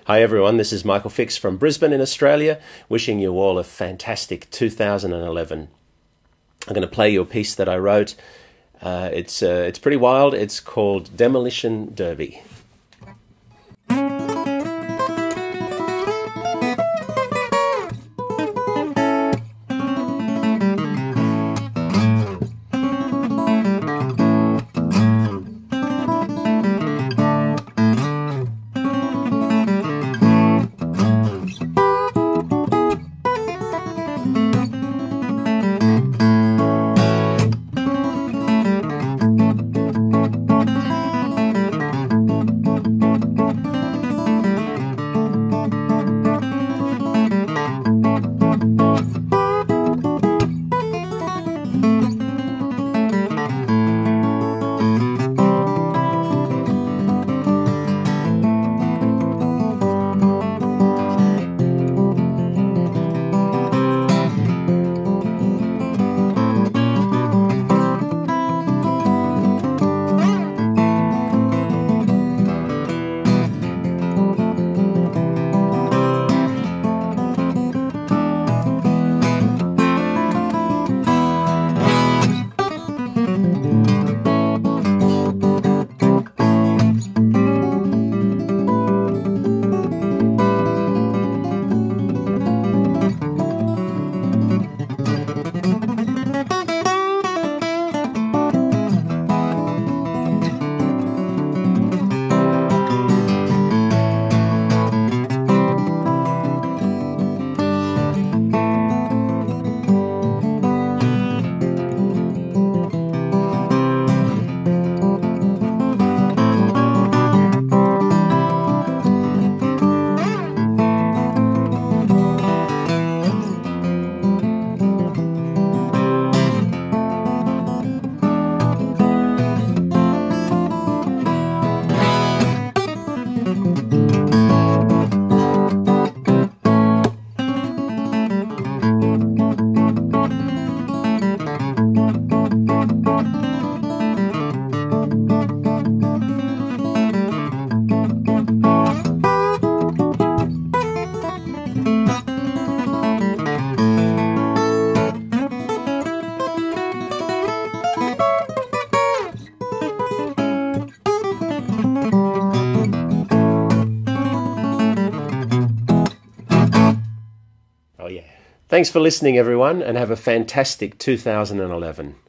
Hi everyone, this is Michael Fix from Brisbane in Australia, wishing you all a fantastic 2011. I'm going to play you a piece that I wrote. It's pretty wild. It's called Demolition Derby. Thanks for listening, everyone, and have a fantastic 2011.